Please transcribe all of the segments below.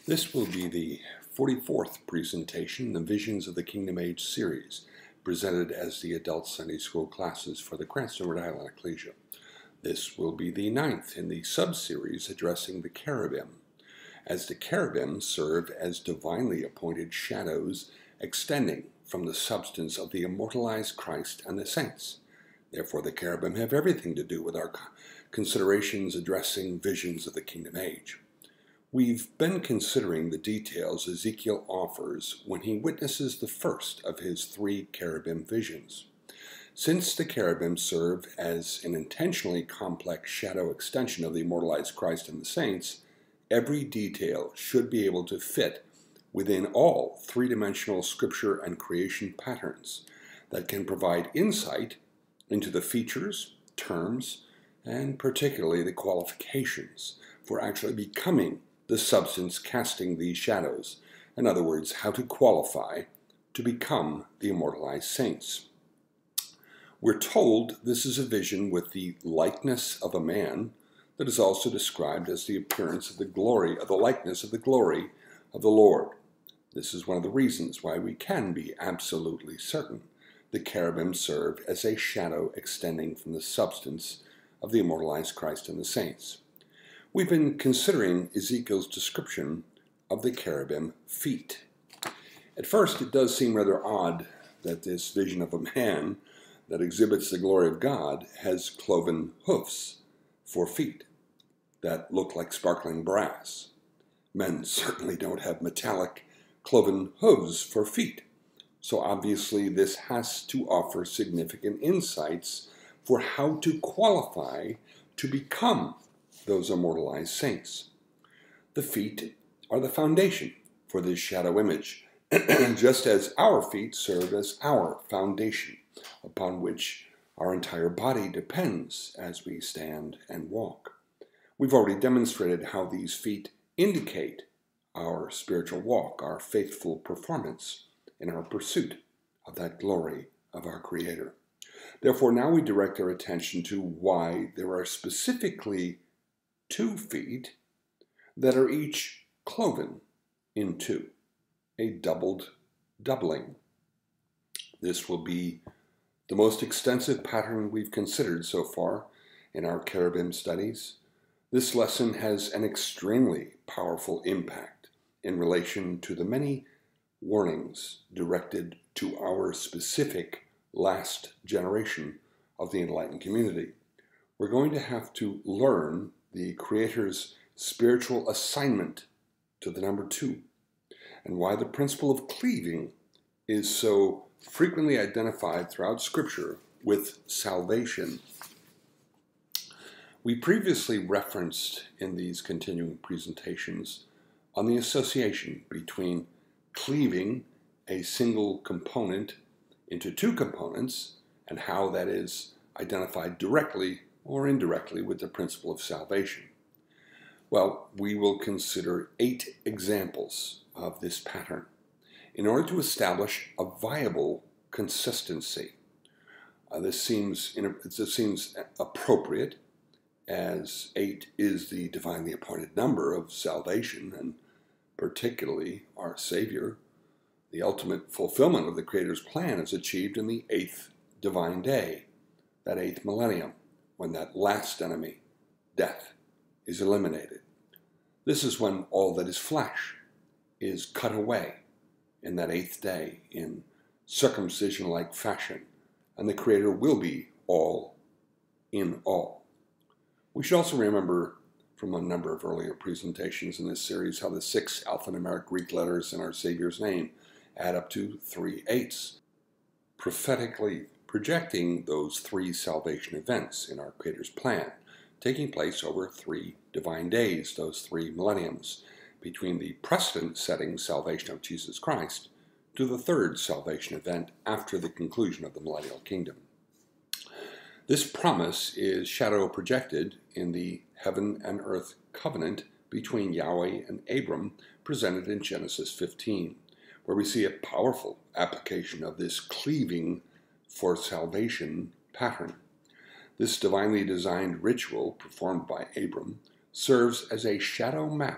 This will be the 44th presentation in the Visions of the Kingdom Age series, presented as the adult Sunday school classes for the Cranston, Rhode Island Ecclesia. This will be the 9th in the sub-series addressing the cherubim, as the cherubim serve as divinely appointed shadows extending from the substance of the immortalized Christ and the saints. Therefore, the cherubim have everything to do with our considerations addressing visions of the Kingdom Age. We've been considering the details Ezekiel offers when he witnesses the first of his 3 cherubim visions. Since the cherubim serve as an intentionally complex shadow extension of the immortalized Christ and the saints, every detail should be able to fit within all three-dimensional scripture and creation patterns that can provide insight into the features, terms, and particularly the qualifications for actually becoming the substance casting these shadows. In other words, how to qualify to become the immortalized saints. We're told this is a vision with the likeness of a man that is also described as the appearance of the glory, of the likeness of the glory of the Lord. This is one of the reasons why we can be absolutely certain the cherubim serve as a shadow extending from the substance of the immortalized Christ and the saints. We've been considering Ezekiel's description of the cherubim feet. At first, it does seem rather odd that this vision of a man that exhibits the glory of God has cloven hoofs for feet that look like sparkling brass. Men certainly don't have metallic cloven hooves for feet. So obviously this has to offer significant insights for how to qualify to become those immortalized saints. The feet are the foundation for this shadow image, just as our feet serve as our foundation upon which our entire body depends as we stand and walk. We've already demonstrated how these feet indicate our spiritual walk, our faithful performance in our pursuit of that glory of our Creator. Therefore, now we direct our attention to why there are specifically 2 feet that are each cloven in 2, a doubling. This will be the most extensive pattern we've considered so far in our cherubim studies. This lesson has an extremely powerful impact in relation to the many warnings directed to our specific last generation of the enlightened community. We're going to have to learn the Creator's spiritual assignment to the number 2, and why the principle of cleaving is so frequently identified throughout Scripture with salvation. We previously referenced in these continuing presentations on the association between cleaving a single component into 2 components and how that is identified directly or indirectly with the principle of salvation. Well, we will consider 8 examples of this pattern in order to establish a viable consistency. This seems appropriate, as 8 is the divinely appointed number of salvation, and particularly our Savior. The ultimate fulfillment of the Creator's plan is achieved in the 8th divine day, that 8th millennium, when that last enemy, death, is eliminated. This is when all that is flesh is cut away in that 8th day in circumcision-like fashion, and the Creator will be all in all. We should also remember from a number of earlier presentations in this series how the 6 alphanumeric Greek letters in our Savior's name add up to 3/8, prophetically projecting those 3 salvation events in our Creator's plan, taking place over 3 divine days, those 3 millenniums, between the precedent-setting salvation of Jesus Christ to the 3rd salvation event after the conclusion of the millennial kingdom. This promise is shadow projected in the heaven and earth covenant between Yahweh and Abram presented in Genesis 15, where we see a powerful application of this cleaving for salvation pattern. This divinely designed ritual performed by Abram serves as a shadow map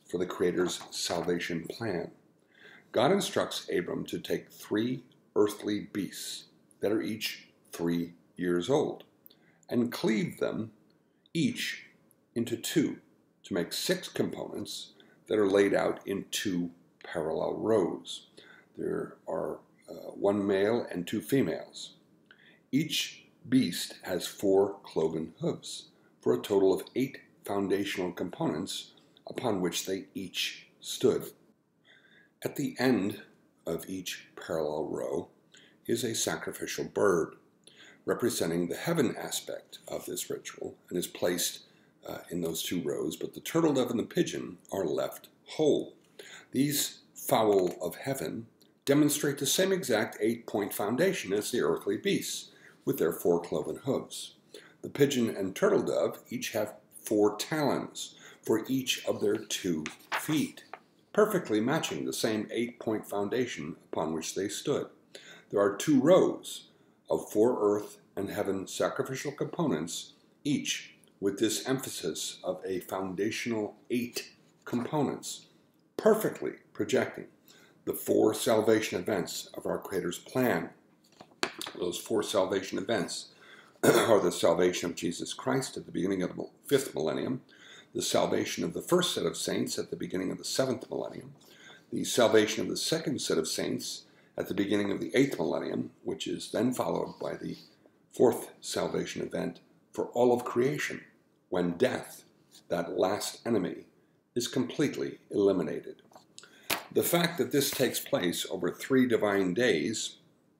for the Creator's salvation plan. God instructs Abram to take 3 earthly beasts that are each 3 years old and cleave them each into 2 to make 6 components that are laid out in 2 parallel rows. There are 1 male and 2 females. Each beast has 4 cloven hooves for a total of 8 foundational components upon which they each stood. At the end of each parallel row is a sacrificial bird representing the heaven aspect of this ritual and is placed in those 2 rows, but the turtle dove and the pigeon are left whole. These fowl of heaven demonstrate the same exact 8-point foundation as the earthly beasts with their 4 cloven hooves. The pigeon and turtle dove each have 4 talons for each of their 2 feet, perfectly matching the same 8-point foundation upon which they stood. There are 2 rows of 4 earth and heaven sacrificial components, each with this emphasis of a foundational 8 components, perfectly projecting the 4 salvation events of our Creator's plan. Those 4 salvation events are the salvation of Jesus Christ at the beginning of the 5th millennium, the salvation of the first set of saints at the beginning of the 7th millennium, the salvation of the second set of saints at the beginning of the 8th millennium, which is then followed by the 4th salvation event for all of creation, when death, that last enemy, is completely eliminated. The fact that this takes place over 3 divine days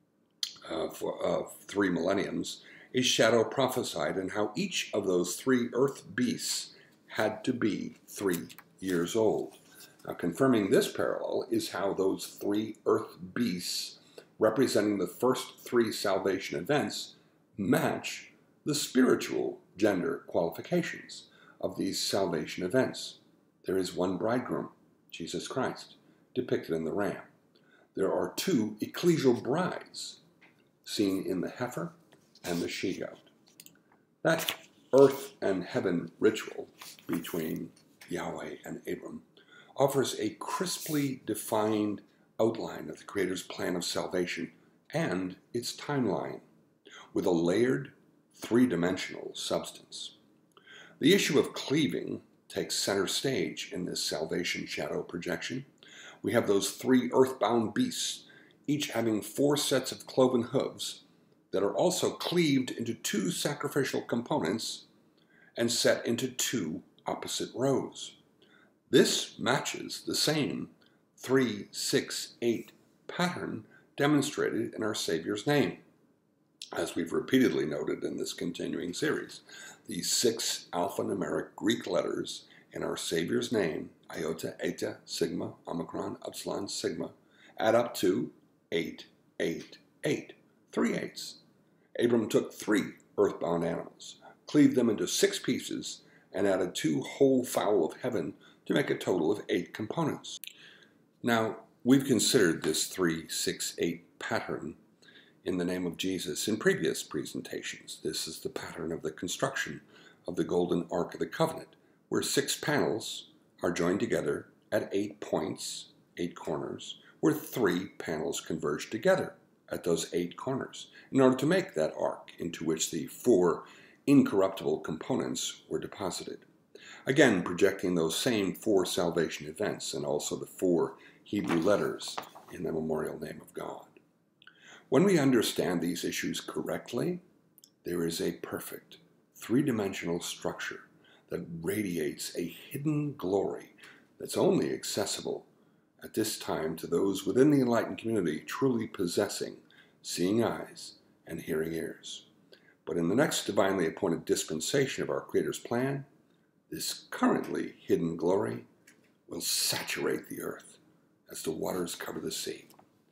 of 3 millenniums is shadow prophesied in how each of those 3 earth beasts had to be 3 years old. Now, confirming this parallel is how those 3 earth beasts, representing the first 3 salvation events, match the spiritual gender qualifications of these salvation events. There is 1 bridegroom, Jesus Christ, depicted in the ram. There are 2 ecclesial brides, seen in the heifer and the she-goat. That earth and heaven ritual between Yahweh and Abram offers a crisply defined outline of the Creator's plan of salvation and its timeline, with a layered, 3-dimensional substance. The issue of cleaving takes center stage in this salvation shadow projection. We have those 3 earthbound beasts, each having 4 sets of cloven hooves that are also cleaved into 2 sacrificial components and set into 2 opposite rows. This matches the same 3, 6, 8 pattern demonstrated in our Savior's name. As we've repeatedly noted in this continuing series, the 6 alphanumeric Greek letters in our Savior's name, iota, eta, sigma, omicron, epsilon, sigma, add up to 8, 8, 8, 3 8s. Abram took 3 earthbound animals, cleaved them into 6 pieces, and added 2 whole fowl of heaven to make a total of 8 components. Now, we've considered this 3, 6, 8 pattern in the name of Jesus in previous presentations. This is the pattern of the construction of the Golden Ark of the Covenant, where 6 panels are joined together at 8 points, 8 corners, where 3 panels converge together at those 8 corners in order to make that ark into which the 4 incorruptible components were deposited. Again, projecting those same 4 salvation events and also the 4 Hebrew letters in the memorial name of God. When we understand these issues correctly, there is a perfect 3-dimensional structure that radiates a hidden glory that's only accessible at this time to those within the enlightened community truly possessing seeing eyes and hearing ears. But in the next divinely appointed dispensation of our Creator's plan, this currently hidden glory will saturate the earth as the waters cover the sea.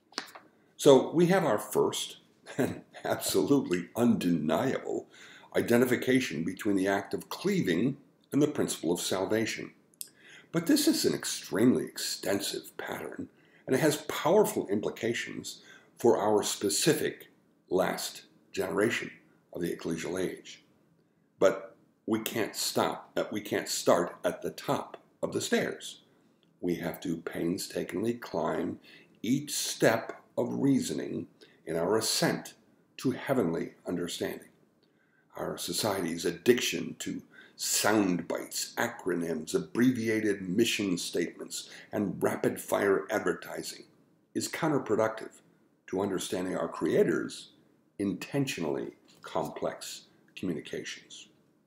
So we have our first and absolutely undeniable identification between the act of cleaving and the principle of salvation. But this is an extremely extensive pattern, and it has powerful implications for our specific last generation of the ecclesial age. But we can't start at the top of the stairs. we have to painstakingly climb each step of reasoning in our ascent to heavenly understanding. Our society's addiction to sound bites, acronyms, abbreviated mission statements, and rapid-fire advertising is counterproductive to understanding our Creator's intentionally complex communications.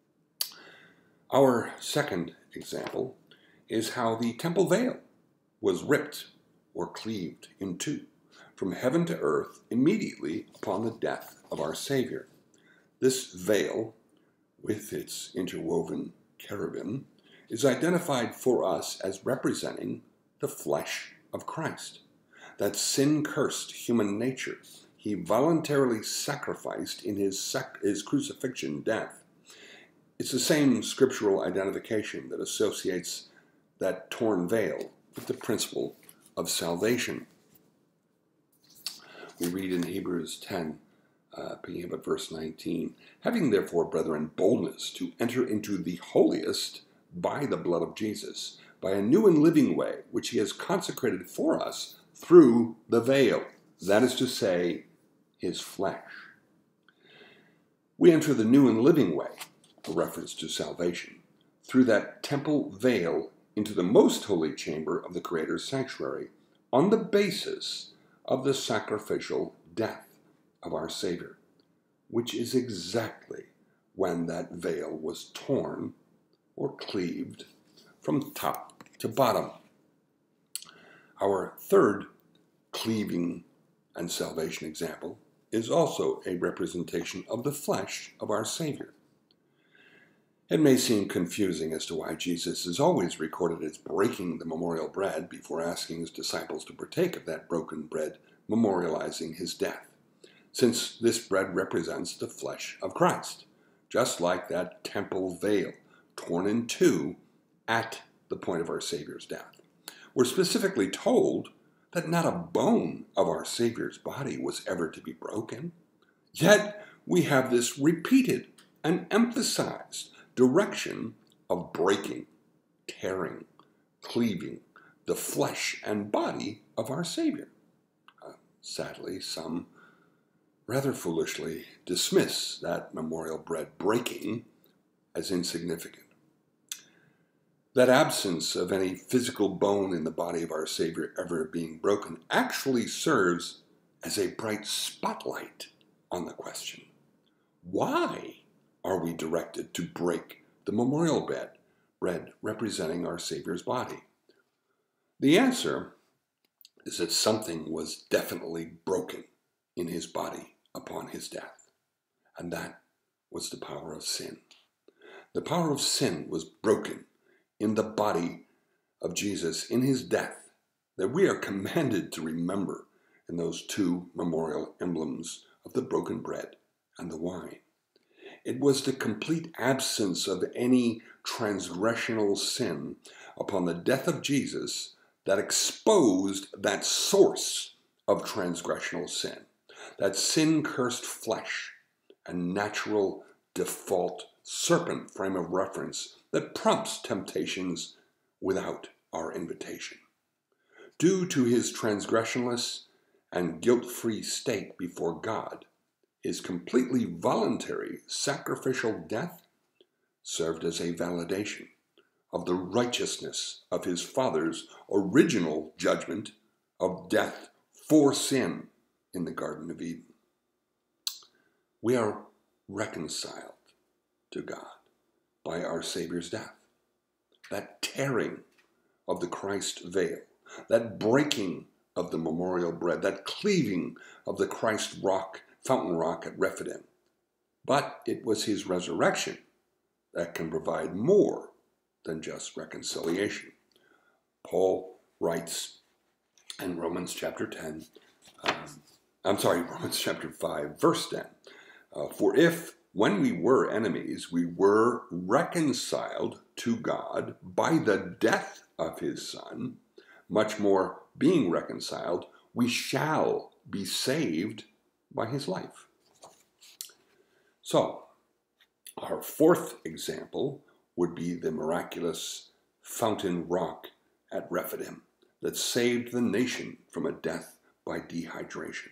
Our second example is how the temple veil was ripped or cleaved in two from heaven to earth immediately upon the death of our Savior. This veil, with its interwoven cherubim, is identified for us as representing the flesh of Christ, that sin-cursed human nature he voluntarily sacrificed in his crucifixion death. It's the same scriptural identification that associates that torn veil with the principle of salvation. We read in Hebrews 10, picking up at verse 19, having therefore, brethren, boldness to enter into the holiest by the blood of Jesus, by a new and living way, which he has consecrated for us through the veil, that is to say, his flesh. We enter the new and living way, a reference to salvation, through that temple veil into the most holy chamber of the Creator's sanctuary, on the basis of the sacrificial death of our Savior, which is exactly when that veil was torn or cleaved from top to bottom. Our third cleaving and salvation example is also a representation of the flesh of our Savior. It may seem confusing as to why Jesus is always recorded as breaking the memorial bread before asking his disciples to partake of that broken bread, memorializing his death, since this bread represents the flesh of Christ, just like that temple veil torn in two at the point of our Savior's death. We're specifically told that not a bone of our Savior's body was ever to be broken. Yet we have this repeated and emphasized direction of breaking, tearing, cleaving the flesh and body of our Savior. Sadly, some rather foolishly dismiss that memorial bread breaking as insignificant. That absence of any physical bone in the body of our Savior ever being broken actually serves as a bright spotlight on the question. Why are we directed to break the memorial bread representing our Savior's body? The answer is that something was definitely broken in his body upon his death, and that was the power of sin. The power of sin was broken in the body of Jesus in his death, that we are commanded to remember in those two memorial emblems of the broken bread and the wine. It was the complete absence of any transgressional sin upon the death of Jesus that exposed that source of transgressional sin, that sin-cursed flesh and natural default serpent frame of reference that prompts temptations without our invitation. Due to his transgressionless and guilt-free state before God, his completely voluntary sacrificial death served as a validation of the righteousness of his Father's original judgment of death for sin in the Garden of Eden. We are reconciled to God by our Savior's death. That tearing of the Christ veil, that breaking of the memorial bread, that cleaving of the Christ rock, fountain rock at Rephidim. But it was his resurrection that can provide more than just reconciliation. Paul writes in Romans chapter 5, verse 10, for if, when we were enemies, we were reconciled to God by the death of his Son, much more being reconciled, we shall be saved by his life. So, our fourth example would be the miraculous fountain rock at Rephidim that saved the nation from a death by dehydration.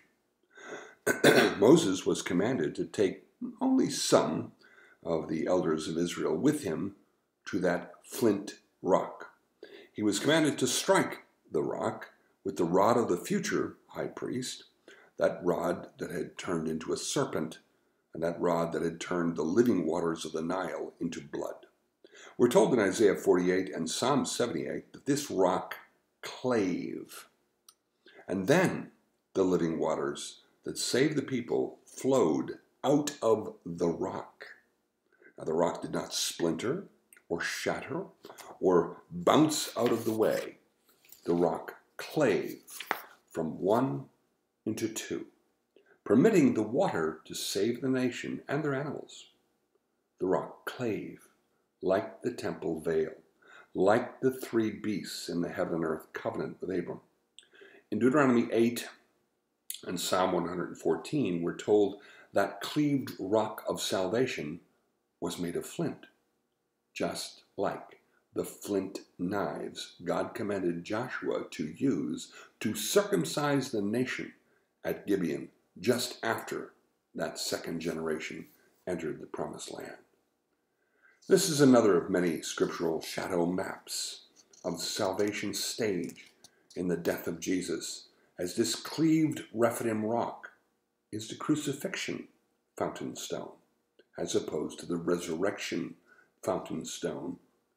Moses was commanded to take only some of the elders of Israel with him to that flint rock. He was commanded to strike the rock with the rod of the future high priest, that rod that had turned into a serpent, and that rod that had turned the living waters of the Nile into blood. We're told in Isaiah 48 and Psalm 78 that this rock clave, and then the living waters that saved the people flowed out of the rock. Now, the rock did not splinter or shatter or bounce out of the way. The rock clave from one into two, permitting the water to save the nation and their animals. The rock clave, like the temple veil, like the three beasts in the heaven and earth covenant with Abram. In Deuteronomy 8 and Psalm 114, we're told that cleaved rock of salvation was made of flint, just like the flint knives God commanded Joshua to use to circumcise the nation at Gibeon just after that second generation entered the promised land. This is another of many scriptural shadow maps of the salvation stage in the death of Jesus, as this cleaved Rephidim rock is the crucifixion fountain stone, as opposed to the resurrection fountain stone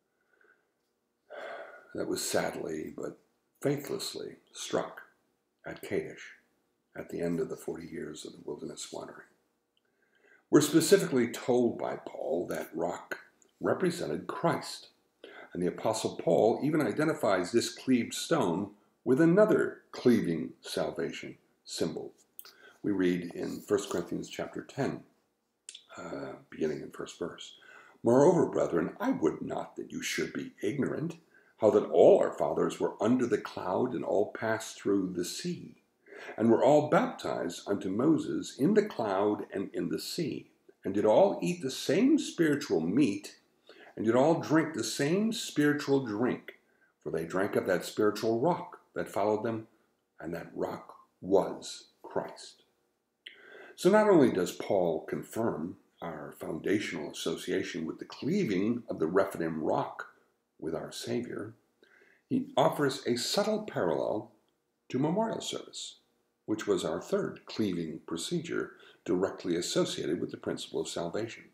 that was sadly but faithlessly struck at Kadesh at the end of the 40 years of the wilderness wandering. We're specifically told by Paul that rock represented Christ, and the Apostle Paul even identifies this cleaved stone with another cleaving salvation symbol. We read in 1 Corinthians chapter 10, beginning in first verse, "Moreover, brethren, I would not that you should be ignorant, how that all our fathers were under the cloud and all passed through the sea, and were all baptized unto Moses in the cloud and in the sea, and did all eat the same spiritual meat, and did all drink the same spiritual drink, for they drank of that spiritual rock that followed them, and that rock was Christ." So not only does Paul confirm our foundational association with the cleaving of the Rephidim rock with our Savior, he offers a subtle parallel to memorial service, which was our third cleaving procedure directly associated with the principle of salvation.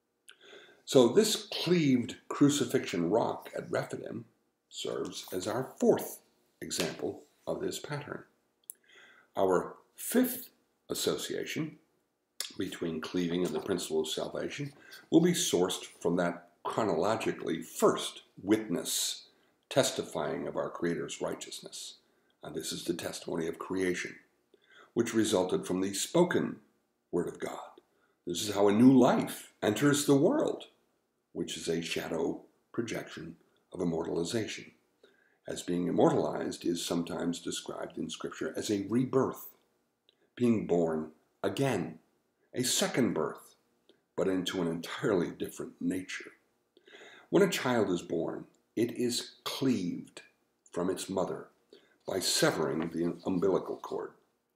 So this cleaved crucifixion rock at Rephidim serves as our fourth example of this pattern. Our fifth association between cleaving and the principle of salvation will be sourced from that chronologically first witness testifying of our Creator's righteousness. And this is the testimony of creation, which resulted from the spoken word of God. This is how a new life enters the world, which is a shadow projection of immortalization, as being immortalized is sometimes described in Scripture as a rebirth, being born again, a second birth, but into an entirely different nature. When a child is born, it is cleaved from its mother by severing the umbilical cord.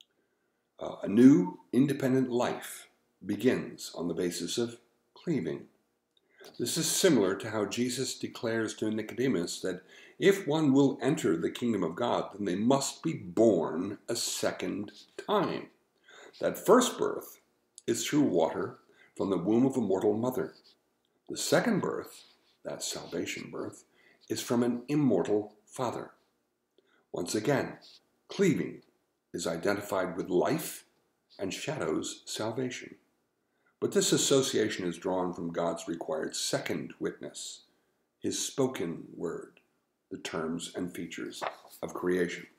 A new, independent life begins on the basis of cleaving. This is similar to how Jesus declares to Nicodemus that if one will enter the kingdom of God, then they must be born a second time. That first birth is through water from the womb of a mortal mother. The second birth, that salvation birth, is from an immortal Father. Once again, cleaving is identified with life and shadows salvation. But this association is drawn from God's required second witness, his spoken word, the terms and features of creation.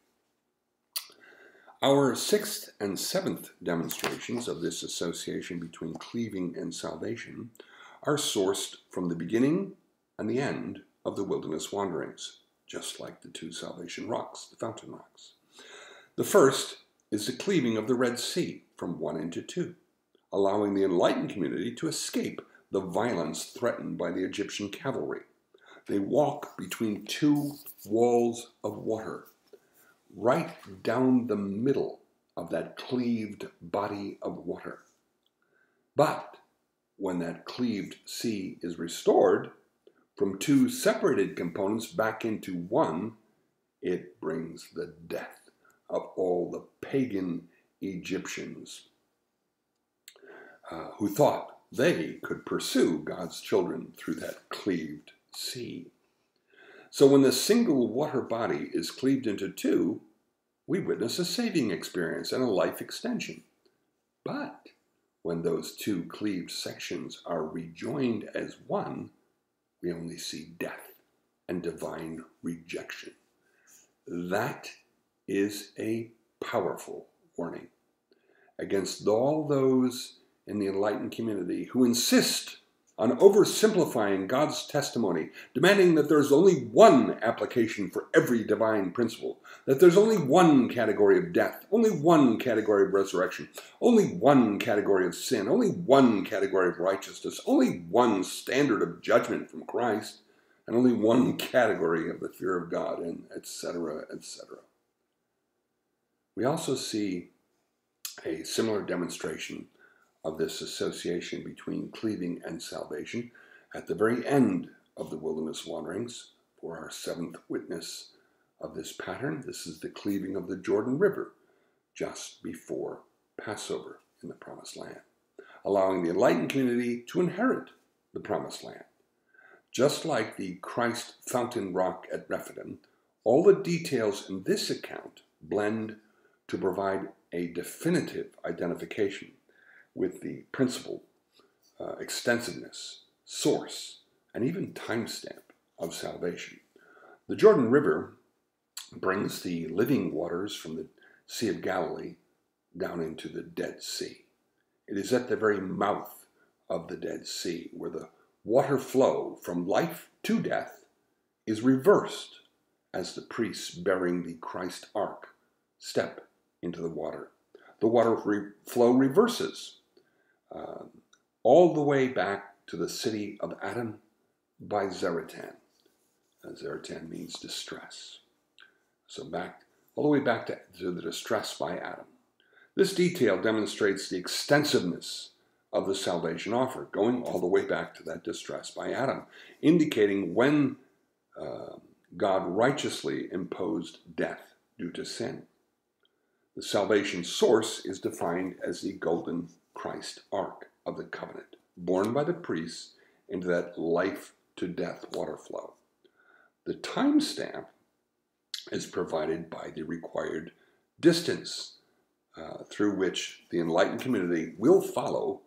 Our sixth and seventh demonstrations of this association between cleaving and salvation are sourced from the beginning and the end of the wilderness wanderings, just like the two salvation rocks, the fountain rocks. The first is the cleaving of the Red Sea from 1 into 2, allowing the enlightened community to escape the violence threatened by the Egyptian cavalry. They walk between two walls of water, right down the middle of that cleaved body of water. But when that cleaved sea is restored from two separated components back into one, it brings the death of all the pagan Egyptians who thought they could pursue God's children through that cleaved sea. So when the single water body is cleaved into two, we witness a saving experience and a life extension. But when those two cleaved sections are rejoined as one, we only see death and divine rejection. That is a powerful warning against all those in the enlightened community who insist on oversimplifying God's testimony, demanding that there's only one application for every divine principle, that there's only one category of death, only one category of resurrection, only one category of sin, only one category of righteousness, only one standard of judgment from Christ, and only one category of the fear of God, and etc., etc. We also see a similar demonstration of this association between cleaving and salvation at the very end of the wilderness wanderings for our seventh witness of this pattern. This is the cleaving of the Jordan River just before Passover in the Promised Land, allowing the enlightened community to inherit the Promised Land. Just like the Christ fountain rock at Rephidim, all the details in this account blend to provide a definitive identification with the principle, extensiveness, source, and even timestamp of salvation. The Jordan River brings the living waters from the Sea of Galilee down into the Dead Sea. It is at the very mouth of the Dead Sea where the water flow from life to death is reversed as the priests bearing the Christ ark step into the water. The water flow reverses all the way back to the city of Adam by Zaratan. Zaratan means distress. So all the way back to the distress by Adam. This detail demonstrates the extensiveness of the salvation offer, going all the way back to that distress by Adam, indicating when God righteously imposed death due to sin. The salvation source is defined as the golden Christ ark of the covenant, borne by the priests into that life-to-death water flow. The timestamp is provided by the required distance through which the enlightened community will follow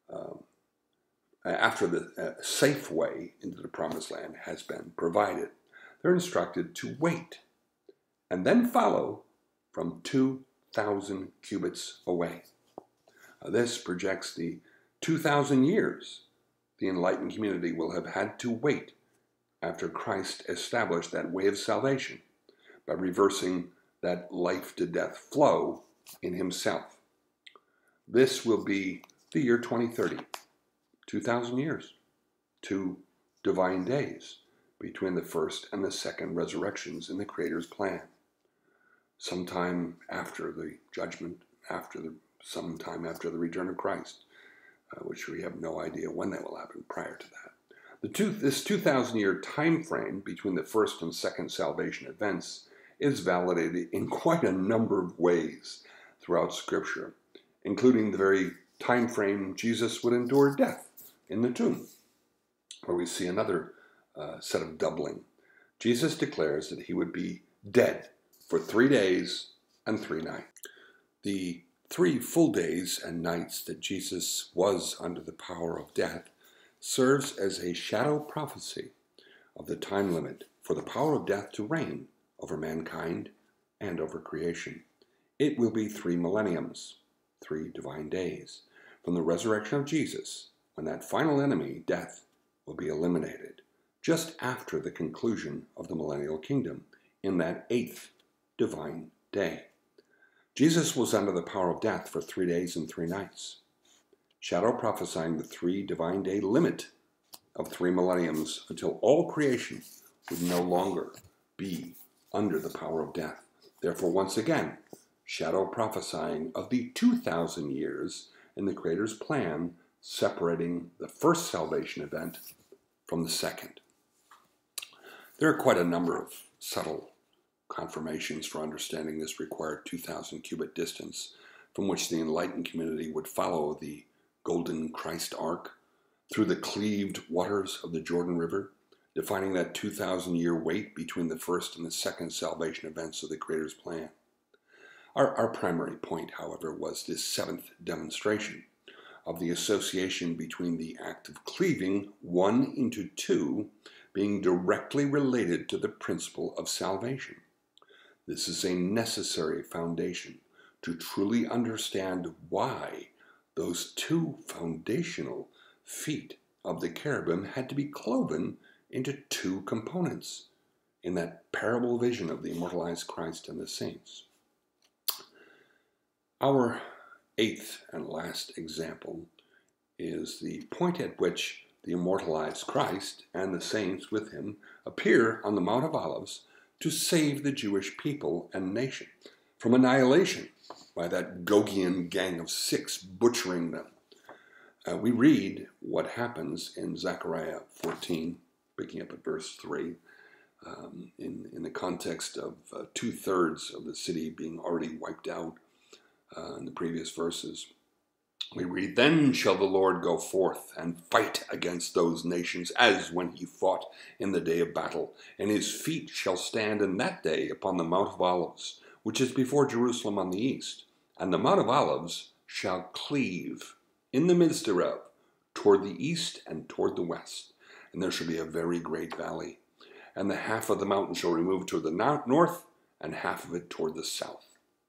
after the safe way into the Promised Land has been provided. They're instructed to wait and then follow from 2,000 cubits away. This projects the 2,000 years the enlightened community will have had to wait after Christ established that way of salvation by reversing that life-to-death flow in himself. This will be the year 2030, 2,000 years, 2 divine days between the first and the second resurrections in the Creator's plan. Sometime after the judgment, sometime after the return of Christ, which we have no idea when that will happen prior to that. This 2,000-year time frame between the first and second salvation events is validated in quite a number of ways throughout Scripture, including the very time frame Jesus would endure death in the tomb, where we see another set of doubling. Jesus declares that he would be dead for 3 days and 3 nights. The 3 full days and nights that Jesus was under the power of death serves as a shadow prophecy of the time limit for the power of death to reign over mankind and over creation. It will be 3 millenniums, 3 divine days, from the resurrection of Jesus, when that final enemy, death, will be eliminated, just after the conclusion of the millennial kingdom, in that 8th divine day. Jesus was under the power of death for 3 days and 3 nights, shadow prophesying the 3 divine day limit of 3 millenniums until all creation would no longer be under the power of death. Therefore, once again, shadow prophesying of the 2,000 years in the Creator's plan, separating the first salvation event from the second. There are quite a number of subtle confirmations for understanding this required 2,000 cubit distance from which the enlightened community would follow the golden Christ ark through the cleaved waters of the Jordan River, defining that 2,000-year wait between the first and the second salvation events of the Creator's plan. Our primary point, however, was this seventh demonstration of the association between the act of cleaving one into two being directly related to the principle of salvation. This is a necessary foundation to truly understand why those two foundational feet of the cherubim had to be cloven into two components in that parable vision of the immortalized Christ and the saints. Our eighth and last example is the point at which the immortalized Christ and the saints with him appear on the Mount of Olives to save the Jewish people and nation from annihilation by that Gogian gang of 6 butchering them. We read what happens in Zechariah 14, picking up at verse 3, in the context of 2/3 of the city being already wiped out in the previous verses. We read, "Then shall the Lord go forth and fight against those nations as when he fought in the day of battle, and his feet shall stand in that day upon the Mount of Olives, which is before Jerusalem on the east. And the Mount of Olives shall cleave in the midst thereof, toward the east and toward the west. And there shall be a very great valley. And the half of the mountain shall remove toward the north, and half of it toward the south."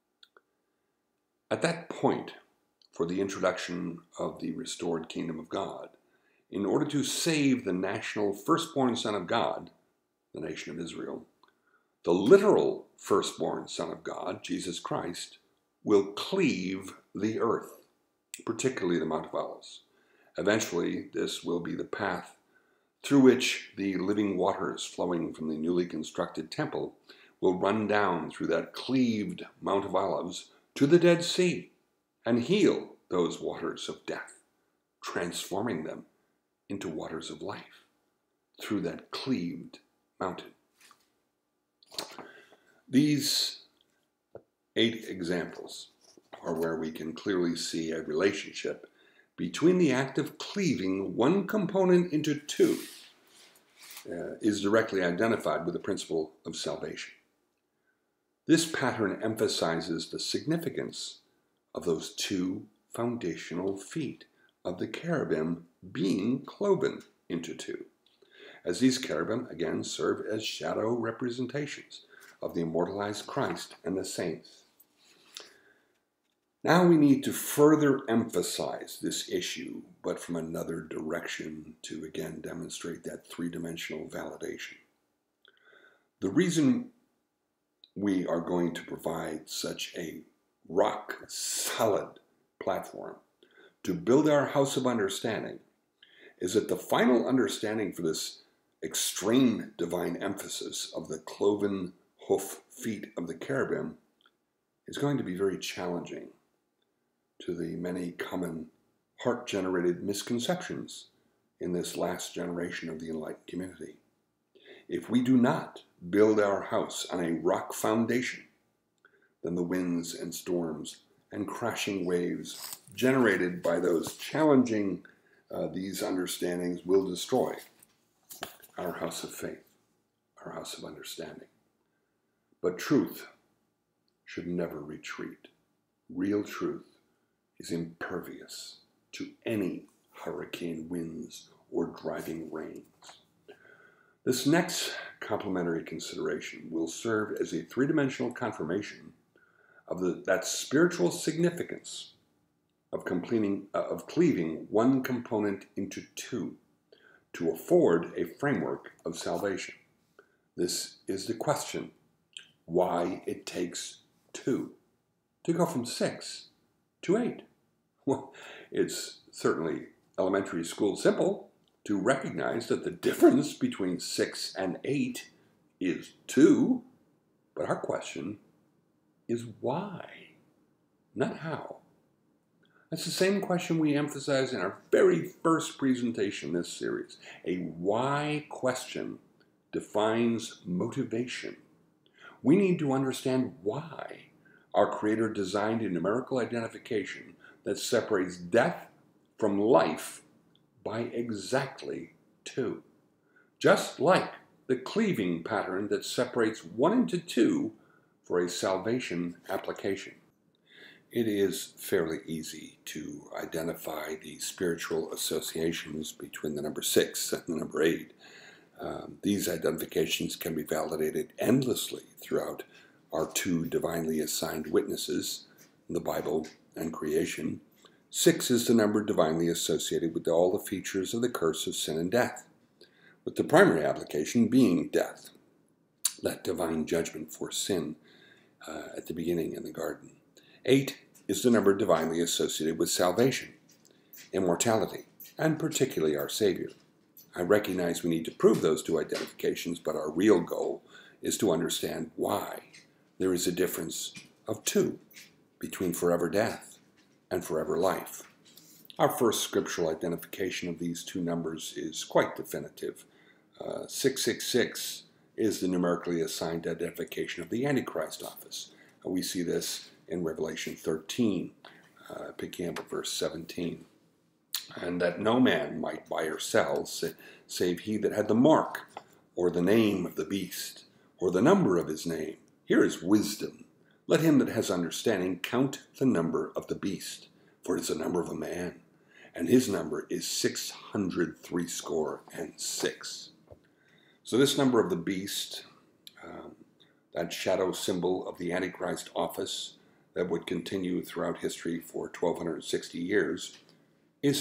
At that point, for the introduction of the restored kingdom of God, in order to save the national firstborn Son of God, the nation of Israel, the literal firstborn Son of God, Jesus Christ, will cleave the earth, particularly the Mount of Olives. Eventually, this will be the path through which the living waters flowing from the newly constructed temple will run down through that cleaved Mount of Olives to the Dead Sea and heal those waters of death, transforming them into waters of life through that cleaved mountain. These 8 examples are where we can clearly see a relationship between the act of cleaving one component into two is directly identified with the principle of salvation. This pattern emphasizes the significance of those 2 foundational feet of the cherubim being cloven into 2, as these cherubim again serve as shadow representations of the immortalized Christ and the saints. Now we need to further emphasize this issue, but from another direction, to again demonstrate that 3-dimensional validation. The reason we are going to provide such a rock-solid platform to build our house of understanding is that the final understanding for this extreme divine emphasis of the cloven hoof feet of the cherubim is going to be very challenging to the many common heart-generated misconceptions in this last generation of the enlightened community. If we do not build our house on a rock foundation, then the winds and storms and crashing waves generated by those challenging these understandings will destroy our house of faith, our house of understanding. But truth should never retreat. Real truth is impervious to any hurricane winds or driving rains. This next complementary consideration will serve as a 3-dimensional confirmation of that spiritual significance of cleaving one component into 2 to afford a framework of salvation. This is the question: why it takes 2 to go from 6 to 8. Well, it's certainly elementary school simple, to recognize that the difference between 6 and 8 is 2, but our question is why, not how. That's the same question we emphasized in our very first presentation in this series. A why question defines motivation. We need to understand why our Creator designed a numerical identification that separates death from life by exactly 2. Just like the cleaving pattern that separates 1 into 2 for a salvation application. It is fairly easy to identify the spiritual associations between the number 6 and the number 8. These identifications can be validated endlessly throughout our 2 divinely assigned witnesses, the Bible and creation. 6 is the number divinely associated with all the features of the curse of sin and death, with the primary application being death, that divine judgment for sin at the beginning in the garden. 8 is the number divinely associated with salvation, immortality, and particularly our Savior. I recognize we need to prove those 2 identifications, but our real goal is to understand why there is a difference of 2 between forever death and forever life. Our first scriptural identification of these 2 numbers is quite definitive. 666 is the numerically assigned identification of the Antichrist office. We see this in Revelation 13, picking up at verse 17. And that no man might buy or sell, save he that had the mark, or the name of the beast, or the number of his name. Here is wisdom. Let him that has understanding count the number of the beast, for it is the number of a man, and his number is 666. So this number of the beast, that shadow symbol of the Antichrist office that would continue throughout history for 1260 years, is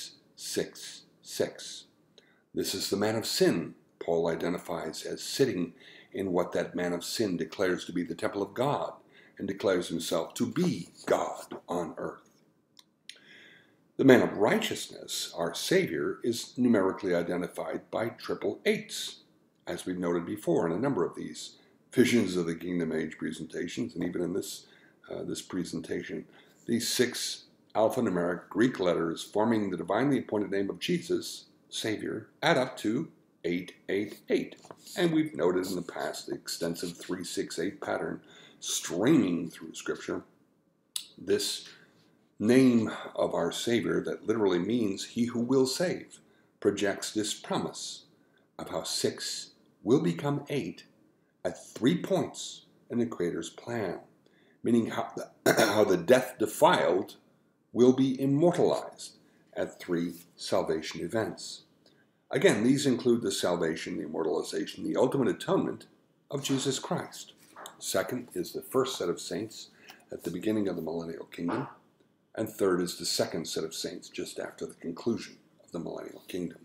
666. This is the man of sin Paul identifies as sitting in what that man of sin declares to be the temple of God and declares himself to be God on earth. The man of righteousness, our Savior, is numerically identified by triple 8s, as we've noted before in a number of these Visions of the Kingdom Age presentations, and even in this presentation. These 6 alphanumeric Greek letters forming the divinely appointed name of Jesus, Savior, add up to 888. And we've noted in the past the extensive 368 pattern streaming through Scripture. This name of our Savior, that literally means he who will save, projects this promise of how 6 will become 8 at 3 points in the Creator's plan, meaning how the death defiled will be immortalized at 3 salvation events. Again, these include the salvation, the immortalization, the ultimate atonement of Jesus Christ. Second is the first set of saints at the beginning of the millennial kingdom, and third is the second set of saints just after the conclusion of the millennial kingdom.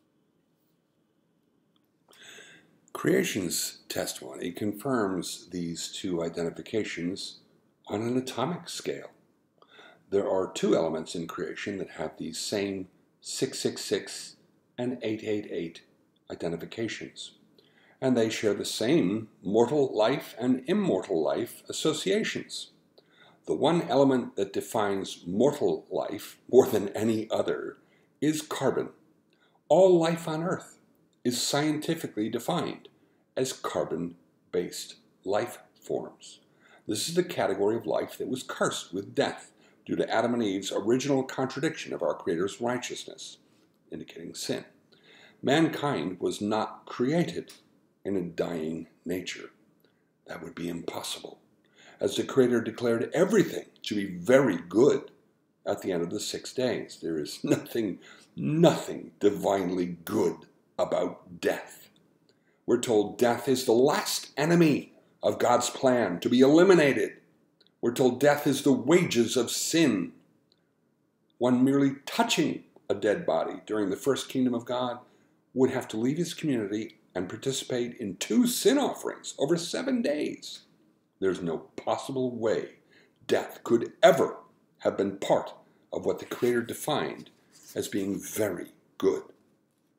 Creation's testimony confirms these 2 identifications on an atomic scale. There are 2 elements in creation that have these same 666 and 888 identifications, and they share the same mortal life and immortal life associations. The one element that defines mortal life more than any other is carbon. All life on Earth is scientifically defined as carbon-based life forms. This is the category of life that was cursed with death due to Adam and Eve's original contradiction of our Creator's righteousness, indicating sin. Mankind was not created in a dying nature. That would be impossible, as the Creator declared everything to be very good at the end of the 6 days. There is nothing divinely good about death. We're told death is the last enemy of God's plan to be eliminated. We're told death is the wages of sin. One merely touching a dead body during the first kingdom of God would have to leave his community and participate in 2 sin offerings over 7 days. There's no possible way death could ever have been part of what the Creator defined as being very good.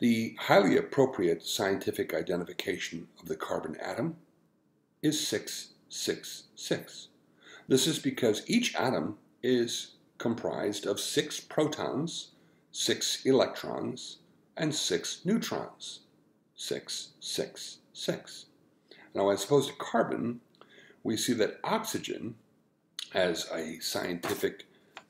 The highly appropriate scientific identification of the carbon atom is 666. This is because each atom is comprised of 6 protons, 6 electrons, and 6 neutrons. 666. Now, as opposed to carbon, we see that oxygen has a scientific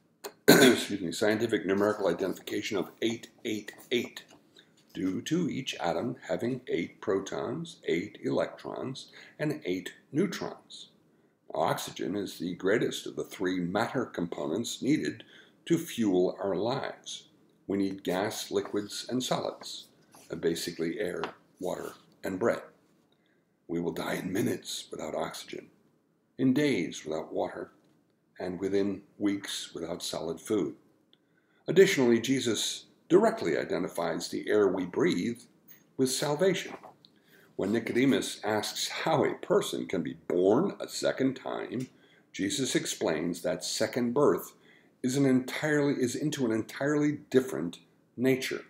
scientific numerical identification of 888, due to each atom having 8 protons, 8 electrons, and 8 neutrons. Oxygen is the greatest of the 3 matter components needed to fuel our lives. We need gas, liquids, and solids, basically air, water, and bread. We will die in minutes without oxygen, in days without water, and within weeks without solid food. Additionally, Jesus directly identifies the air we breathe with salvation. When Nicodemus asks how a person can be born a second time, Jesus explains that second birth is into an entirely different nature.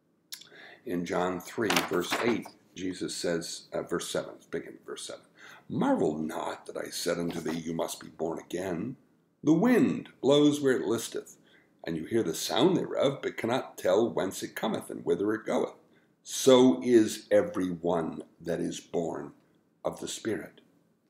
In John 3, verse 8, Jesus says, verse 7, beginning verse 7, "Marvel not that I said unto thee, you must be born again. The wind blows where it listeth, and you hear the sound thereof, but cannot tell whence it cometh and whither it goeth. So is every one that is born of the Spirit."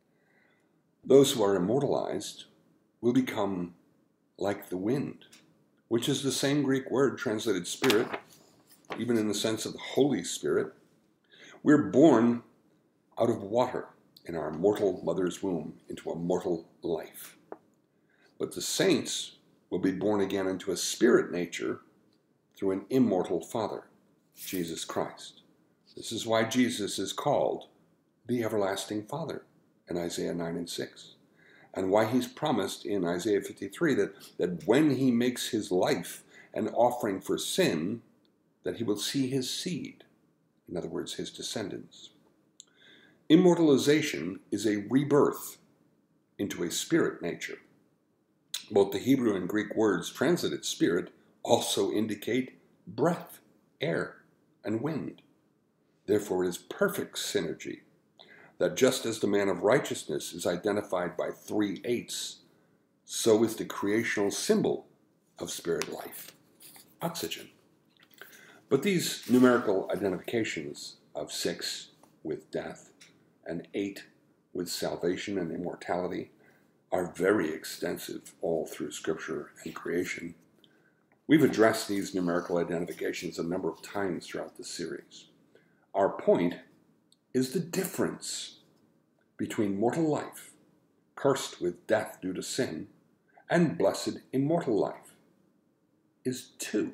Those who are immortalized will become like the wind, which is the same Greek word translated spirit, even in the sense of the Holy Spirit. We're born out of water in our mortal mother's womb into a mortal life. But the saints will be born again into a spirit nature through an immortal Father, Jesus Christ. This is why Jesus is called the Everlasting Father in Isaiah 9 and 6. And why he's promised in Isaiah 53 that when he makes his life an offering for sin, that he will see his seed, in other words, his descendants. Immortalization is a rebirth into a spirit nature. Both the Hebrew and Greek words translated spirit also indicate breath, air, and wind. Therefore, it is perfect synergy that just as the man of righteousness is identified by 3 eighths, so is the creational symbol of spirit life, oxygen. But these numerical identifications of 6 with death and 8 with salvation and immortality are very extensive all through Scripture and creation. We've addressed these numerical identifications a number of times throughout the series. Our point is the difference between mortal life, cursed with death due to sin, and blessed immortal life is 2.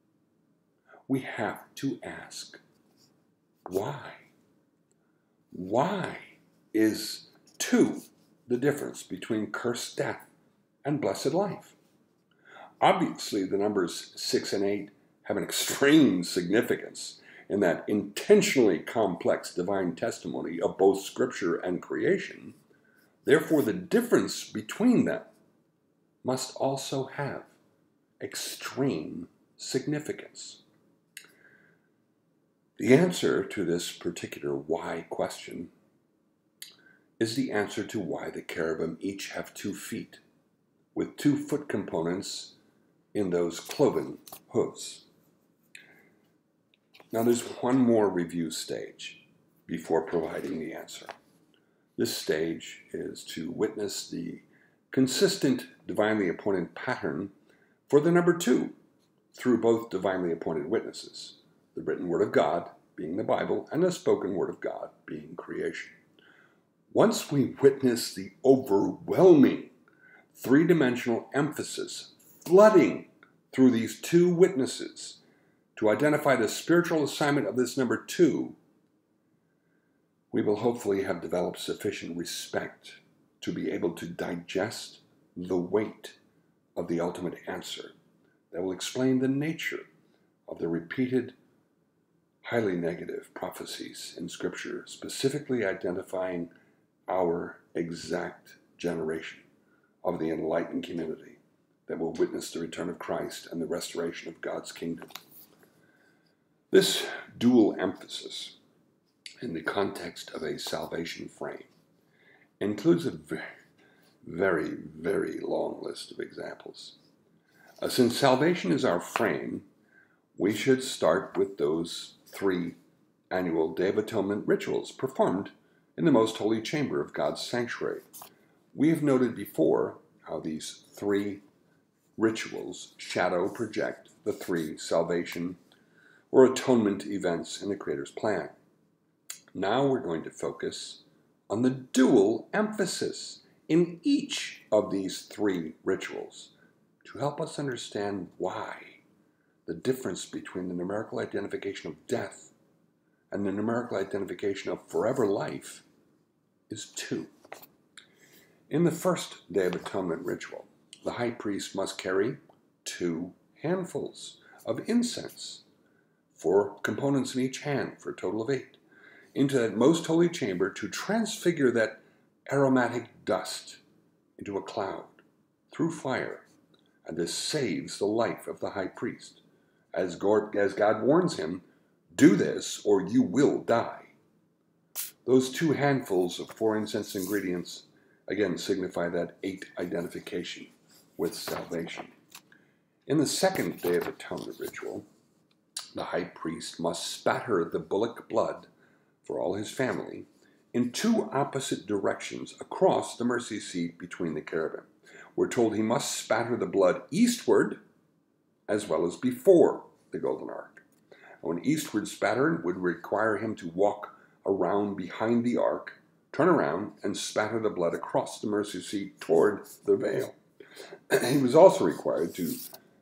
We have to ask, why? Why is 2 the difference between cursed death and blessed life? Obviously, the numbers 6 and 8 have an extreme significance in that intentionally complex divine testimony of both Scripture and creation. Therefore, the difference between them must also have extreme significance. The answer to this particular why question is the answer to why the cherubim each have 2 feet, with 2 foot components in those cloven hooves. Now there's one more review stage before providing the answer. This stage is to witness the consistent divinely appointed pattern for the number 2 through both divinely appointed witnesses, the written word of God being the Bible and the spoken word of God being creation. Once we witness the overwhelming 3-dimensional emphasis flooding through these 2 witnesses to identify the spiritual assignment of this number 2, we will hopefully have developed sufficient respect to be able to digest the weight of the ultimate answer that will explain the nature of the repeated, highly negative prophecies in Scripture, specifically identifying our exact generation of the enlightened community that will witness the return of Christ and the restoration of God's kingdom. This dual emphasis in the context of a salvation frame includes a very, very long list of examples. Since salvation is our frame, we should start with those 3 annual Day of Atonement rituals performed in the most holy chamber of God's sanctuary. We have noted before how these 3 rituals shadow project the 3 salvation or atonement events in the Creator's plan. Now we're going to focus on the dual emphasis in each of these 3 rituals to help us understand why the difference between the numerical identification of death and the numerical identification of forever life is 2. In the first Day of Atonement ritual, the high priest must carry 2 handfuls of incense, 4 components in each hand for a total of 8, into that most holy chamber to transfigure that aromatic dust into a cloud through fire, and this saves the life of the high priest. As God warns him, do this or you will die. Those 2 handfuls of 4 incense ingredients again signify that 8 identification with salvation. In the second Day of Atonement ritual, the high priest must spatter the bullock blood for all his family in 2 opposite directions across the mercy seat between the cherubim. We're told he must spatter the blood eastward as well as before the golden ark. An eastward spatter would require him to walk around behind the ark, turn around, and spatter the blood across the mercy seat toward the veil. He was also required to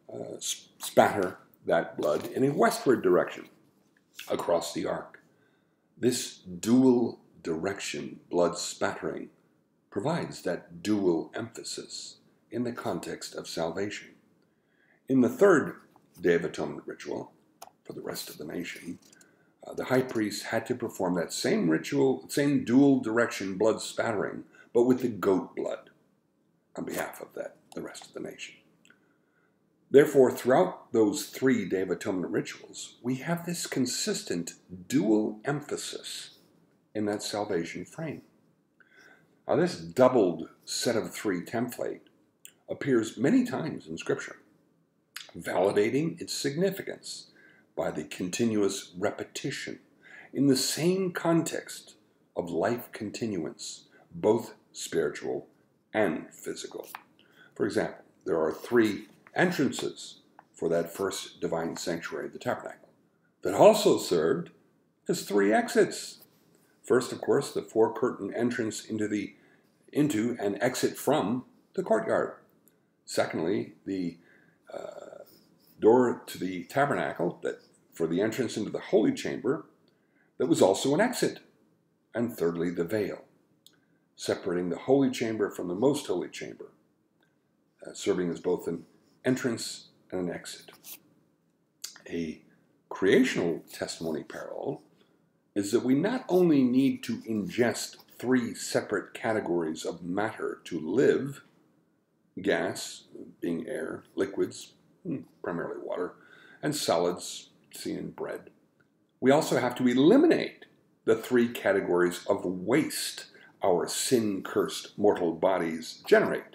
spatter that blood in a westward direction across the ark. This dual direction blood spattering provides that dual emphasis in the context of salvation. In the third Day of Atonement ritual, for the rest of the nation, the high priest had to perform that same ritual, same dual direction blood spattering, but with the goat blood on behalf of the rest of the nation. Therefore, throughout those 3 Day of Atonement rituals, we have this consistent dual emphasis in that salvation frame. Now, this doubled set of 3 template appears many times in Scripture, validating its significance by the continuous repetition in the same context of life continuance, both spiritual and physical. For example, there are 3 entrances for that first divine sanctuary, the tabernacle, that also served as 3 exits. First, of course, the 4-curtain entrance into and exit from the courtyard. Secondly, the door to the tabernacle that for the entrance into the holy chamber that was also an exit. And thirdly, the veil, separating the holy chamber from the most holy chamber, serving as both an entrance and an exit. A creational testimony parallel is that we not only need to ingest 3 separate categories of matter to live, gas, being air, liquids, primarily water, and solids, seen in bread. We also have to eliminate the 3 categories of waste our sin-cursed mortal bodies generate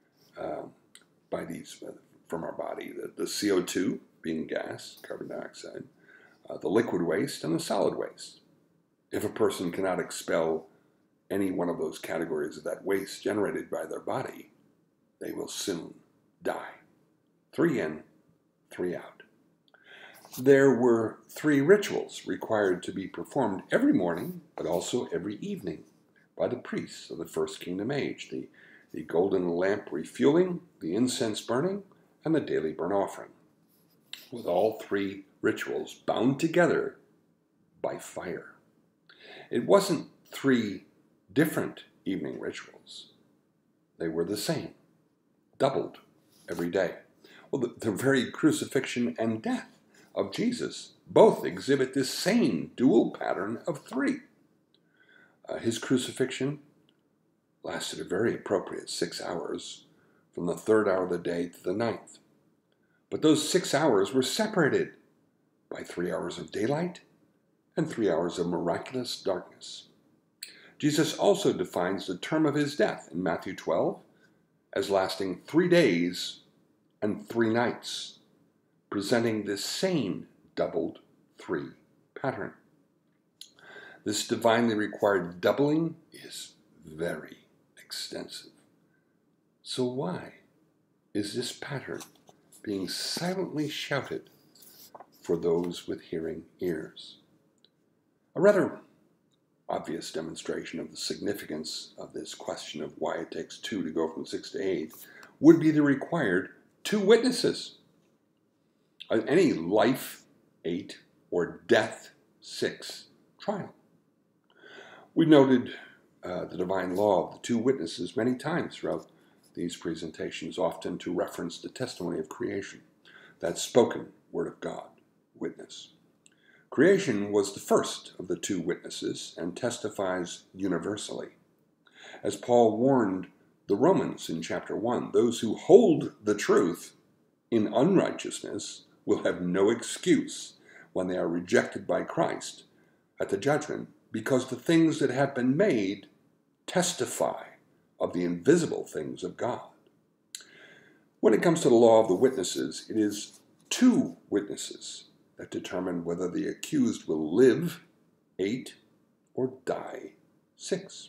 from our body. The CO2 being gas, carbon dioxide, the liquid waste, and the solid waste. If a person cannot expel any one of those categories of that waste generated by their body, they will soon die. 3 in, 3 out. There were 3 rituals required to be performed every morning, but also every evening, by the priests of the First Kingdom age. The golden lamp refueling, the incense burning, and the daily burnt offering, with all 3 rituals bound together by fire. It wasn't 3 different evening rituals. They were the same, doubled every day. Well, the very crucifixion and death of Jesus both exhibit this same dual pattern of 3. His crucifixion lasted a very appropriate 6 hours, from the 3rd hour of the day to the 9th. But those 6 hours were separated by 3 hours of daylight and 3 hours of miraculous darkness. Jesus also defines the term of his death in Matthew 12 as lasting 3 days and 3 nights, presenting the same doubled 3 pattern. This divinely required doubling is very extensive. So why is this pattern being silently shouted for those with hearing ears? A rather obvious demonstration of the significance of this question of why it takes 2 to go from 6 to 8 would be the required 2 witnesses. Any life, 8, or death, 6 trial. We noted the divine law of the 2 witnesses many times throughout these presentations, often to reference the testimony of creation, that spoken word of God, witness. Creation was the first of the 2 witnesses and testifies universally. As Paul warned the Romans in chapter 1, those who hold the truth in unrighteousness will have no excuse when they are rejected by Christ at the judgment, because the things that have been made testify of the invisible things of God. When it comes to the law of the witnesses, it is 2 witnesses that determine whether the accused will live, 8, or die, 6.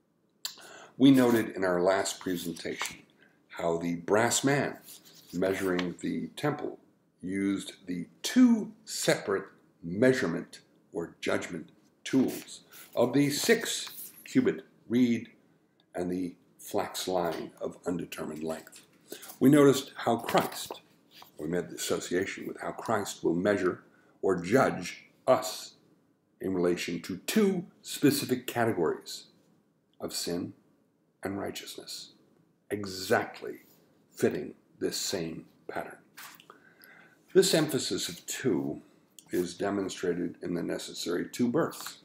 We noted in our last presentation how the brass man measuring the temple used the 2 separate measurement or judgment tools of the 6-cubit reed and the flax line of undetermined length. We noticed how Christ, we made the association with how Christ will measure or judge us in relation to 2 specific categories of sin and righteousness, exactly fitting this same pattern. This emphasis of 2 is demonstrated in the necessary 2 births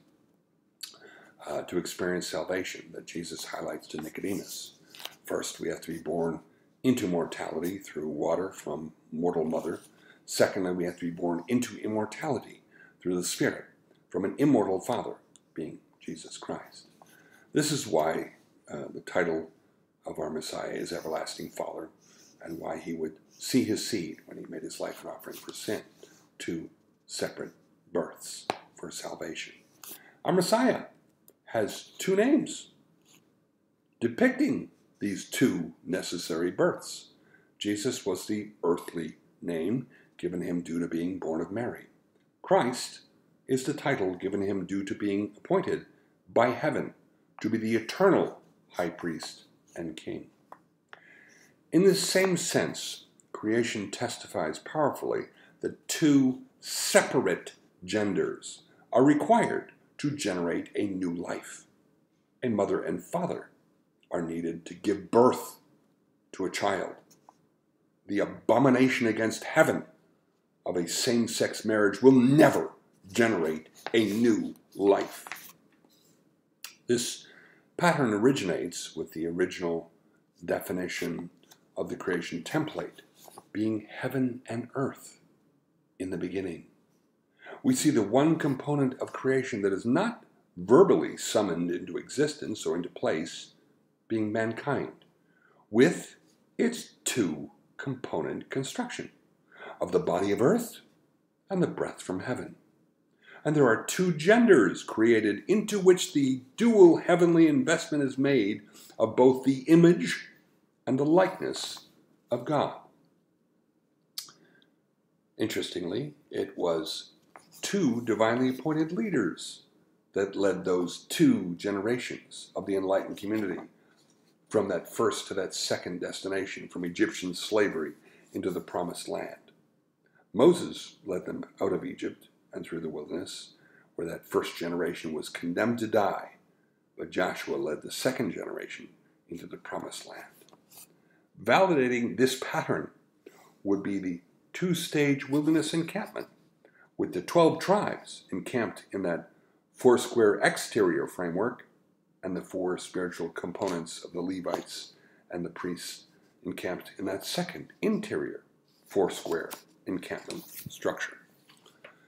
to experience salvation that Jesus highlights to Nicodemus. First, we have to be born into mortality through water from mortal mother. Secondly, we have to be born into immortality through the Spirit from an immortal Father, being Jesus Christ. This is why the title of our Messiah is Everlasting Father, and why he would see his seed when he made his life an offering for sin. 2 separate births for salvation. Our Messiah has 2 names depicting these 2 necessary births. Jesus was the earthly name given him due to being born of Mary. Christ is the title given him due to being appointed by heaven to be the eternal high priest and king. In this same sense, creation testifies powerfully that 2 separate genders are required to generate a new life. A mother and father are needed to give birth to a child. The abomination against heaven of a same-sex marriage will never generate a new life. This pattern originates with the original definition of the creation template being heaven and earth in the beginning. We see the one component of creation that is not verbally summoned into existence or into place being mankind, with its 2-component construction of the body of earth and the breath from heaven. And there are 2 genders created into which the dual heavenly investment is made of both the image and the likeness of God. Interestingly, it was 2 divinely appointed leaders that led those 2 generations of the enlightened community from that first to that second destination, from Egyptian slavery into the promised land. Moses led them out of Egypt and through the wilderness, where that first generation was condemned to die, but Joshua led the second generation into the promised land. Validating this pattern would be the 2-stage wilderness encampment, with the 12 tribes encamped in that 4-square exterior framework, and the 4 spiritual components of the Levites and the priests encamped in that second interior 4-square encampment structure.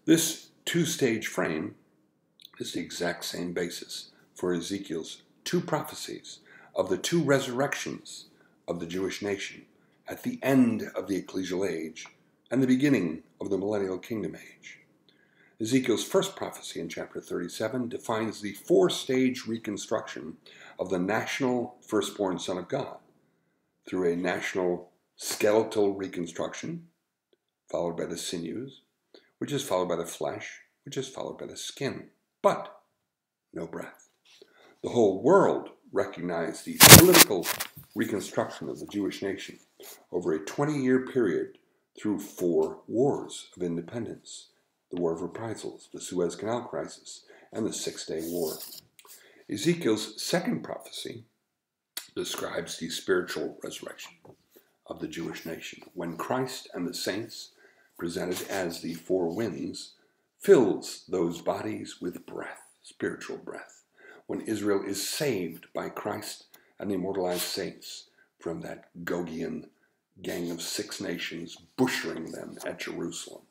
This two-stage frame is the exact same basis for Ezekiel's two prophecies of the two resurrections of the Jewish nation at the end of the ecclesial age and the beginning of the millennial kingdom age. Ezekiel's first prophecy in chapter 37 defines the four-stage reconstruction of the national firstborn Son of God through a national skeletal reconstruction, followed by the sinews, which is followed by the flesh, which is followed by the skin, but no breath. The whole world recognized the political reconstruction of the Jewish nation over a 20-year period through 4 wars of independence: the War of Reprisals, the Suez Canal Crisis, and the Six-Day War. Ezekiel's second prophecy describes the spiritual resurrection of the Jewish nation, when Christ and the saints, presented as the 4 winds, fills those bodies with breath, spiritual breath, when Israel is saved by Christ and the immortalized saints from that Gogian gang of 6 nations butchering them at Jerusalem.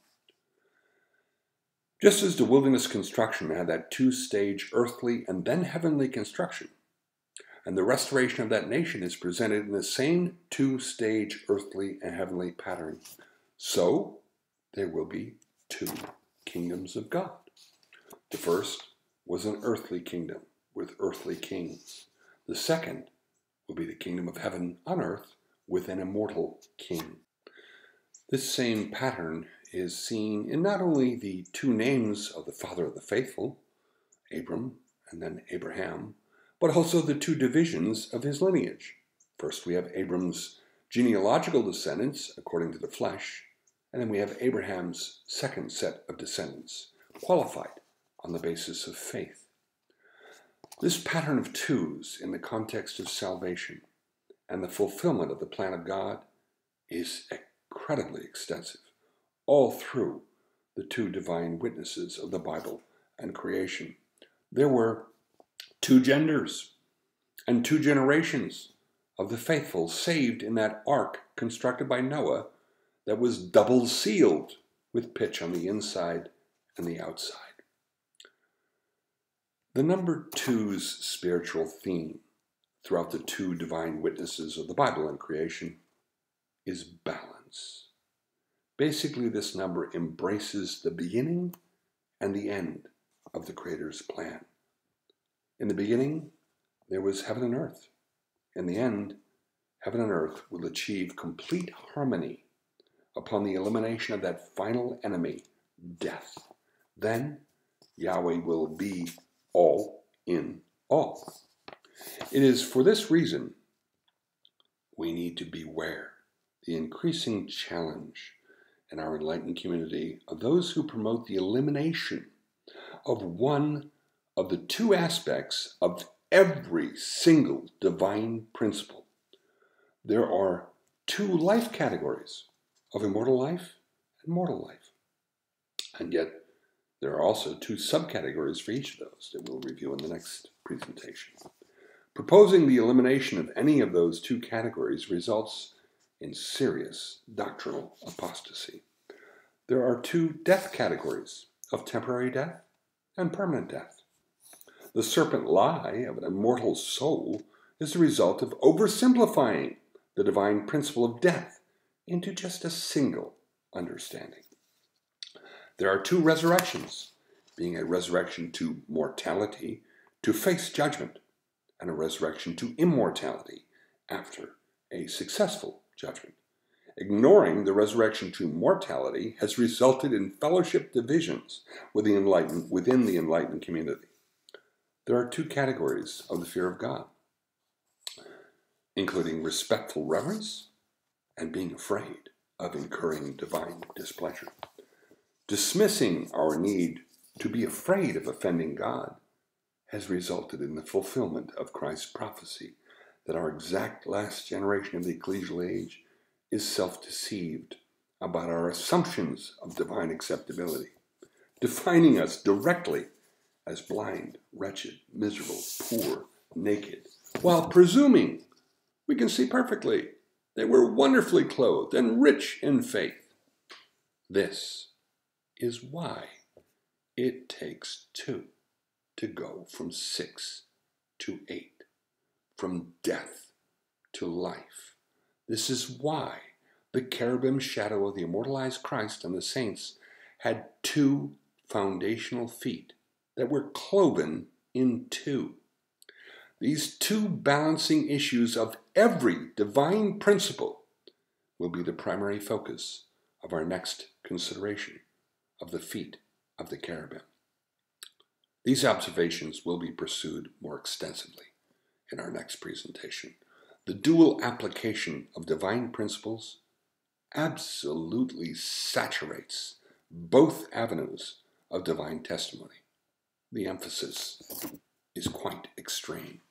Just as the wilderness construction had that 2-stage earthly and then heavenly construction, and the restoration of that nation is presented in the same 2-stage earthly and heavenly pattern, so there will be 2 kingdoms of God. The first was an earthly kingdom with earthly kings. The second will be the kingdom of heaven on earth with an immortal king. This same pattern is seen in not only the 2 names of the father of the faithful, Abram and then Abraham, but also the 2 divisions of his lineage. First, we have Abram's genealogical descendants according to the flesh, and then we have Abraham's second set of descendants, qualified on the basis of faith. This pattern of 2s in the context of salvation and the fulfillment of the plan of God is incredibly extensive, all through the 2 divine witnesses of the Bible and creation. There were 2 genders and 2 generations of the faithful saved in that ark constructed by Noah that was double sealed with pitch on the inside and the outside. The number 2's spiritual theme throughout the 2 divine witnesses of the Bible and creation is balance. Basically, this number embraces the beginning and the end of the Creator's plan. In the beginning, there was heaven and earth. In the end, heaven and earth will achieve complete harmony upon the elimination of that final enemy, death. Then, Yahweh will be all in all. It is for this reason we need to beware the increasing challenge in our enlightened community of those who promote the elimination of one of the 2 aspects of every single divine principle. There are 2 life categories of immortal life and mortal life. And yet, there are also 2 subcategories for each of those that we'll review in the next presentation. Proposing the elimination of any of those 2 categories results in serious doctrinal apostasy. There are 2 death categories of temporary death and permanent death. The serpent lie of an immortal soul is the result of oversimplifying the divine principle of death into just a single understanding. There are 2 resurrections, being a resurrection to mortality to face judgment, and a resurrection to immortality after a successful judgment. Ignoring the resurrection to mortality has resulted in fellowship divisions within the enlightened community. There are 2 categories of the fear of God, including respectful reverence and being afraid of incurring divine displeasure. Dismissing our need to be afraid of offending God has resulted in the fulfillment of Christ's prophecy that our exact last generation of the ecclesial age is self-deceived about our assumptions of divine acceptability, defining us directly as blind, wretched, miserable, poor, naked, while presuming we can see perfectly that we're wonderfully clothed and rich in faith. This is why It takes 2 to go from 6 to 8, from death to life. This is why the cherubim shadow of the immortalized Christ and the saints had 2 foundational feet that were cloven in 2. These 2 balancing issues of every divine principle will be the primary focus of our next consideration of the feet of the cherubim. These observations will be pursued more extensively in our next presentation. The dual application of divine principles absolutely saturates both avenues of divine testimony. The emphasis is quite extreme.